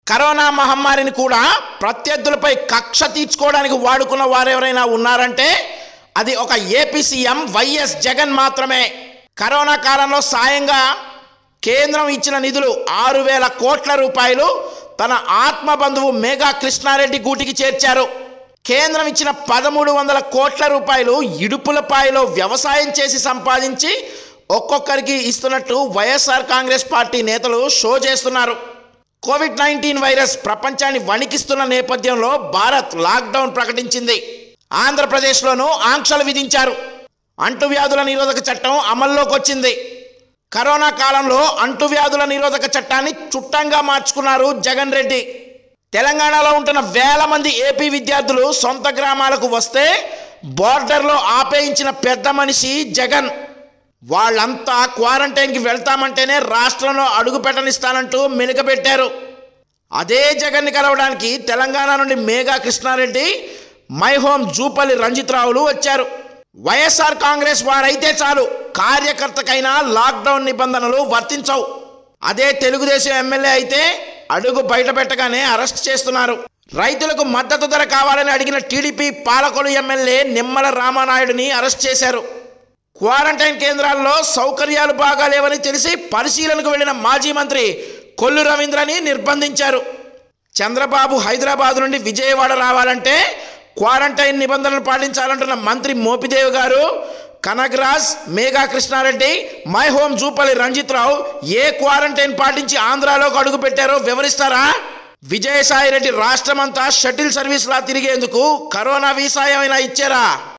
Corona మహమ్మారిని కూడా ప్రత్యర్థులపై కక్ష తీర్చుకోవడానికి వాడుకున్న వారెవరైనా ఉన్నారంటే అది ఒక ఏపీ సీఎం వైఎస్ జగన్ మాత్రమే. కరోనా కాలంలో సాయంగా కేంద్రం ఇచ్చిన నిధులు 6,000 కోట్ల రూపాయలు తన ఆత్మ బంధువు మేఘా కృష్ణారెడ్డి గూటికి చేర్చారు. కేంద్రం ఇచ్చిన 1,300 కోట్ల రూపాయలు ఇడుపులపాయలో వ్యవసాయం చేసి సంపాదించి ఒక్కొక్కరికి ఇస్తున్నట్టు వైఎస్ఆర్ కాంగ్రెస్ పార్టీ నేతలు షో చేస్తున్నారు. కోవిడ్-19 వైరస్ ప్రపంచాన్ని వణికిస్తున్న నేపథ్యంలో భారత్ లాక్డౌన్ ప్రకటించింది. ఆంధ్రప్రదేశ్లోనూ ఆంక్షలు విధించారు. అంటువ్యాధుల నిరోధక చట్టం అమల్లోకి వచ్చింది. కరోనా కాలంలో అంటువ్యాధుల నిరోధక చట్టాన్ని చుట్టంగా మార్చుకున్నారు జగన్ రెడ్డి. తెలంగాణలో ఉంటున్న వేల మంది ఏపీ విద్యార్థులు సొంత గ్రామాలకు వస్తే బోర్డర్లో ఆపేయించిన పెద్ద మనిషి జగన్. వాళ్ళంతా క్వారంటైన్కి వెళ్తామంటేనే రాష్ట్రంలో అడుగు పెట్టనిస్తానంటూ మెలికపెట్టారు. అదే జగన్ని కలవడానికి తెలంగాణ నుండి మేఘా కృష్ణారెడ్డి, మై హోమ్ జూపల్లి రంజిత్ రావులు వచ్చారు. వైఎస్ఆర్ కాంగ్రెస్ వారైతే చాలు, కార్యకర్తకైనా లాక్డౌన్ నిబంధనలు వర్తించవు. అదే తెలుగుదేశం ఎమ్మెల్యే అయితే అడుగు బయట పెట్టగానే అరెస్ట్ చేస్తున్నారు. రైతులకు మద్దతు ధర కావాలని అడిగిన టీడీపీ పాలకొలు ఎమ్మెల్యే నిమ్మల రామానాయుడిని అరెస్ట్ చేశారు. క్వారంటైన్ కేంద్రాల్లో సౌకర్యాలు బాగాలేవని తెలిసి పరిశీలనకు వెళ్లిన మాజీ మంత్రి కొల్లు రవీంద్రని నిర్బంధించారు. చంద్రబాబు హైదరాబాద్ నుండి విజయవాడ రావాలంటే క్వారంటైన్ నిబంధనలు పాటించాలంటున్న మంత్రి మోపిదేవి గారు, కనగరాజ్, మేఘా కృష్ణారెడ్డి, మై హోమ్ జూపల్లి రంజిత్ రావు ఏ క్వారంటైన్ పాటించి ఆంధ్రాలోకి అడుగు పెట్టారో వివరిస్తారా? విజయసాయి రెడ్డి రాష్ట్రమంతా షటిల్ సర్వీస్లా తిరిగేందుకు కరోనా వీసా ఏమైనా ఇచ్చారా?